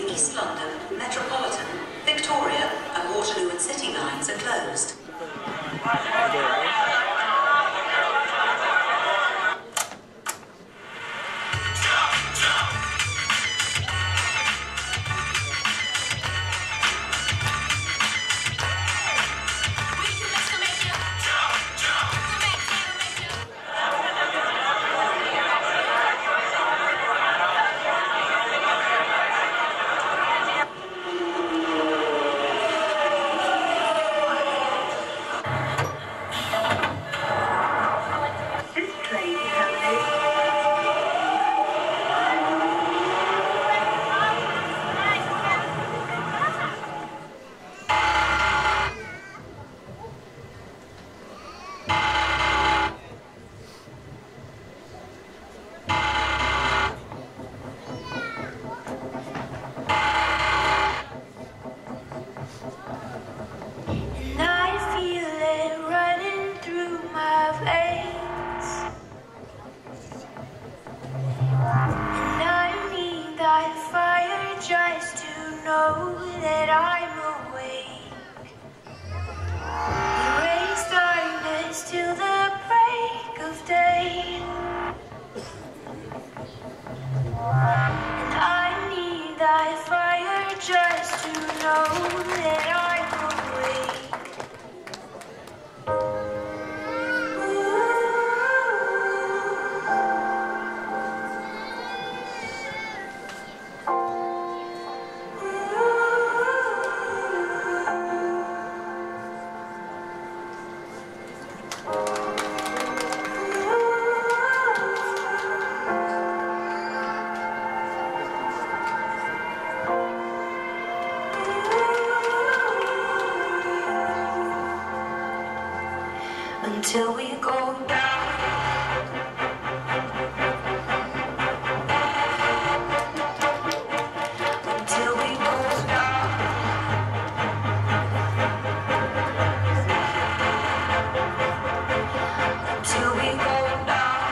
East London, Metropolitan, Victoria and Waterloo and City lines are closed. Just to know that I'm awake. Erase darkness till the break of day. And I need that fire just to know that I'm awake. Until we go down. Until we go down. Until we go down.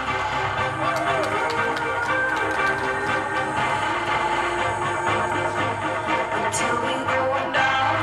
Until we go down.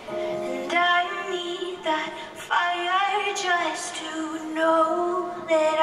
Just to know that